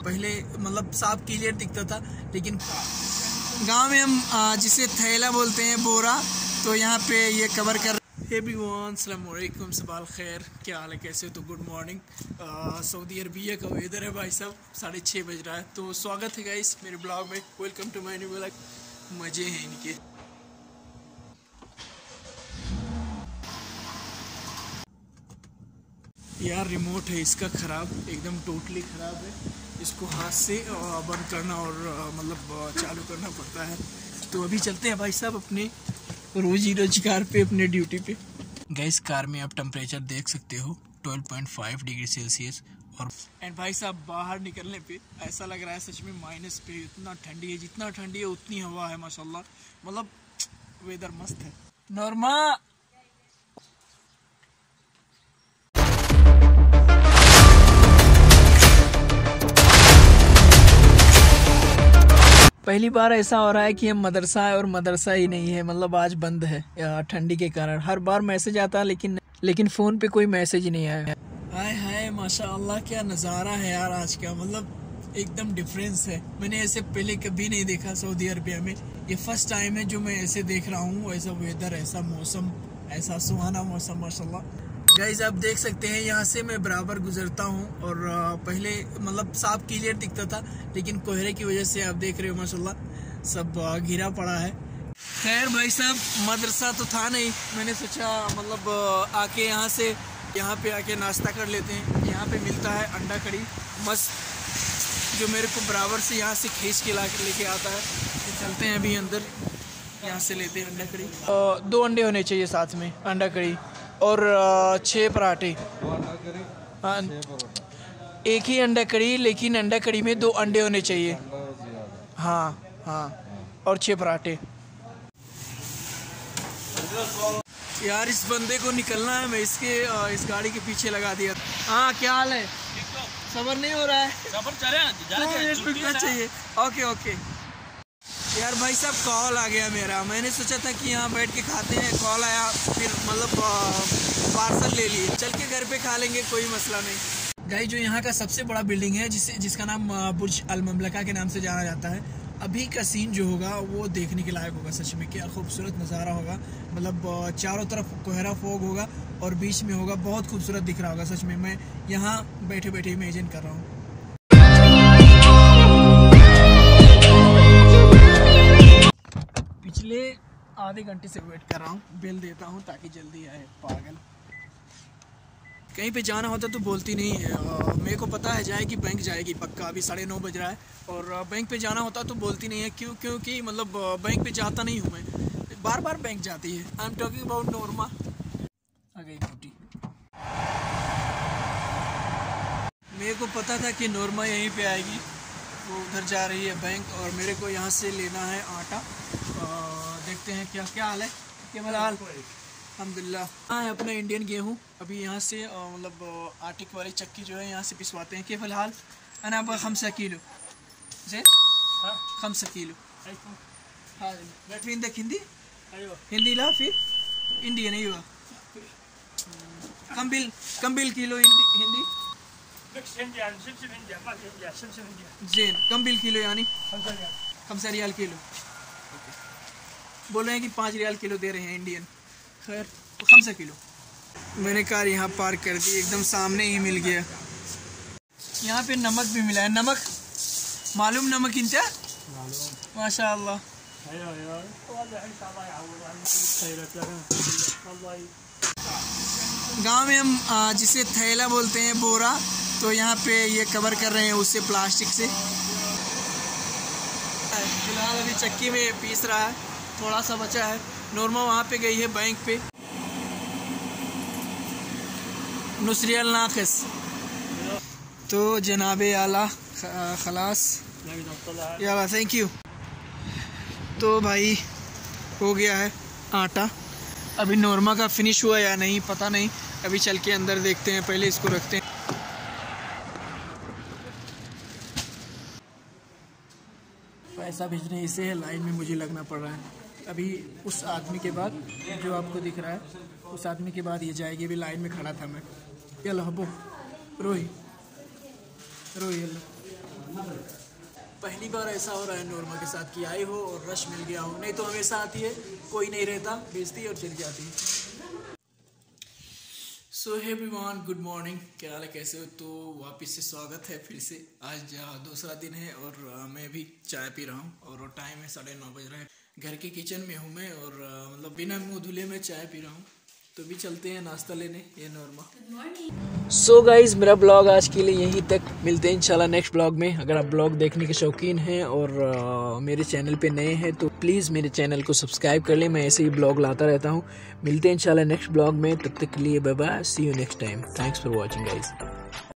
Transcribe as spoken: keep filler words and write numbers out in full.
पहले मतलब साफ क्लियर दिखता था, लेकिन गांव में हम जिसे थैला बोलते हैं, बोरा, तो यहाँ पे ये कवर कर। एवरीवन अस्सलाम वालेकुम, सबाल खैर, क्या हाल है, कैसे हो? तो गुड मॉर्निंग। सऊदी अरबिया का वेदर है भाई साहब, साढ़े छः बज रहा है। तो स्वागत है गाइस मेरे ब्लॉग में, welcome to my new blog. मज़े हैं इनके। यार रिमोट है इसका ख़राब, एकदम टोटली ख़राब है। इसको हाथ से बंद करना और मतलब चालू करना पड़ता है। तो अभी चलते हैं भाई साहब अपने रोजी रोजगार पे, अपने ड्यूटी पे। गैस कार में आप टेम्परेचर देख सकते हो twelve point five degree Celsius. और एंड भाई साहब बाहर निकलने पे ऐसा लग रहा है सच में माइनस पे, इतना ठंडी है, जितना ठंडी है उतनी हवा है माशाल्लाह, मतलब वेदर मस्त है। नॉर्मा पहली बार ऐसा हो रहा है कि हम मदरसा है और मदरसा ही नहीं है, मतलब आज बंद है ठंडी के कारण। हर बार मैसेज आता है लेकिन लेकिन फ़ोन पे कोई मैसेज नहीं आया। हाय हाय माशाअल्लाह, क्या नज़ारा है यार आज का, मतलब एकदम डिफरेंस है। मैंने ऐसे पहले कभी नहीं देखा सऊदी अरबिया में, ये फर्स्ट टाइम है जो मैं ऐसे देख रहा हूँ। ऐसा वेदर, ऐसा मौसम, ऐसा सुहाना मौसम माशाल्लाह। गाइस आप देख सकते हैं यहाँ से मैं बराबर गुजरता हूँ और पहले मतलब साफ क्लियर दिखता था, लेकिन कोहरे की वजह से आप देख रहे हो माशाल्लाह सब घिरा पड़ा है। खैर भाई साहब मदरसा तो था नहीं, मैंने सोचा मतलब आके यहाँ से यहाँ पे आके नाश्ता कर लेते हैं। यहाँ पे मिलता है अंडा कड़ी मस्त, जो मेरे को बराबर से यहाँ से खींच के ला के लेके आता है। तो चलते हैं अभी अंदर, यहाँ से लेते हैं अंडा कड़ी। दो अंडे होने चाहिए साथ में, अंडा कड़ी और छः पराठे। हाँ, एक ही अंडा कड़ी, लेकिन अंडा कड़ी में दो अंडे होने चाहिए। हाँ हाँ, और छः पराठे। यार इस बंदे को निकलना है, मैं इसके इस गाड़ी के पीछे लगा दिया। हाँ क्या हाल है? सबर नहीं हो रहा है? सबर चले चाहिए। Okay okay. यार भाई साहब कॉल आ गया मेरा, मैंने सोचा था कि यहाँ बैठ के खाते हैं, कॉल आया, फिर मतलब पार्सल ले लिए, चल के घर पे खा लेंगे, कोई मसला नहीं। गाइस जो यहाँ का सबसे बड़ा बिल्डिंग है, जिसे जिसका नाम बुर्ज अल ममलका के नाम से जाना जाता है, अभी का सीन जो होगा वो देखने के लायक होगा। सच में क्या खूबसूरत नज़ारा होगा, मतलब चारों तरफ कोहरा फोग होगा और बीच में होगा, बहुत खूबसूरत दिख रहा होगा। सच में मैं यहाँ बैठे बैठे इमेजिन कर रहा हूँ। पिछले आधे घंटे से वेट कर रहा हूँ, बिल देता हूँ ताकि जल्दी आए। पागल, कहीं पे जाना होता तो बोलती नहीं है। मेरे को पता है जाएगी, बैंक जाएगी पक्का, अभी साढ़े नौ बज रहा है, और बैंक पे जाना होता तो बोलती नहीं है। क्यों? क्योंकि मतलब बैंक पे जाता नहीं हूँ मैं, बार बार बैंक जाती है। I am talking about Norma. आ गई ड्यूटी। मेरे को पता था कि नॉर्मा यहीं पे आएगी, वो उधर जा रही है बैंक, और मेरे को यहाँ से लेना है आटा। देखते हैं क्या क्या हाल है, क्या हाल? अल्हम्दुलिल्लाह। हाँ है अपना इंडियन गेहूँ, अभी यहाँ से मतलब आटे वाली चक्की जो है यहाँ से पिसवाते हैं। क्या हाल? अना अब खमसा किलो जे खमसा किलो। हाँ फिर हिंदी हिंदी ला फिर इंडियन ही हुआ। कम बिल कम बिल किलो हिंदी जेन कम बिल किलो यानी खमसा रियाल किलो। बोल रहे हैं कि पाँच रियाल किलो दे रहे हैं इंडियन। खैर तो खमसा किलो। मैंने कार यहाँ पार्क कर दी, एकदम सामने ही मिल गया। यहाँ पे नमक भी मिला है। नमक मालूम? नमक इंचा माशाअल्लाह। गांव में हम जिसे थैला बोलते हैं, बोरा, तो यहाँ पे ये कवर कर रहे हैं उससे, प्लास्टिक से। फिलहाल अभी चक्की में पीस रहा है, थोड़ा सा बचा है। नॉर्मा वहाँ पे गई है बैंक पे। नुसरियल नाक़िस तो जनाबे आला खलास या थैंक यू। तो भाई हो गया है आटा। अभी नॉर्मा का फिनिश हुआ या नहीं पता नहीं, अभी चल के अंदर देखते हैं, पहले इसको रखते हैं। पैसा भेजने इसे है, लाइन में मुझे लगना पड़ रहा है। अभी उस आदमी के बाद जो आपको दिख रहा है, उस आदमी के बाद ये जाएगी। अभी लाइन में खड़ा था मैं। यल्ला हबो रोही रोही यल्ला पहली बार ऐसा हो रहा है नोरमा के साथ कि आई हो और रश मिल गया हो, नहीं तो हमेशा आती है, कोई नहीं रहता, भेजती है और चली जाती है। So hey everyone, good morning, क्या हाल है, कैसे हो? तो वापस से स्वागत है फिर से। आज दूसरा दिन है और मैं भी चाय पी रहा हूँ और टाइम है साढ़े नौ बज रहा है। घर के किचन में हूँ मैं और मतलब बिना मुँह धुले में चाय पी रहा हूँ। तो भी चलते हैं नाश्ता लेने, ये नॉर्मा। सो गाइज, मेरा ब्लॉग आज के लिए यहीं तक, मिलते हैं इंशाल्लाह नेक्स्ट ब्लॉग में। अगर आप ब्लॉग देखने के शौकीन हैं और uh, मेरे चैनल पे नए हैं तो प्लीज़ मेरे चैनल को सब्सक्राइब कर लें, मैं ऐसे ही ब्लॉग लाता रहता हूँ। मिलते हैं इंशाल्लाह नेक्स्ट ब्लॉग में, तब तक के लिए bye bye, see you next time, thanks for watching guys.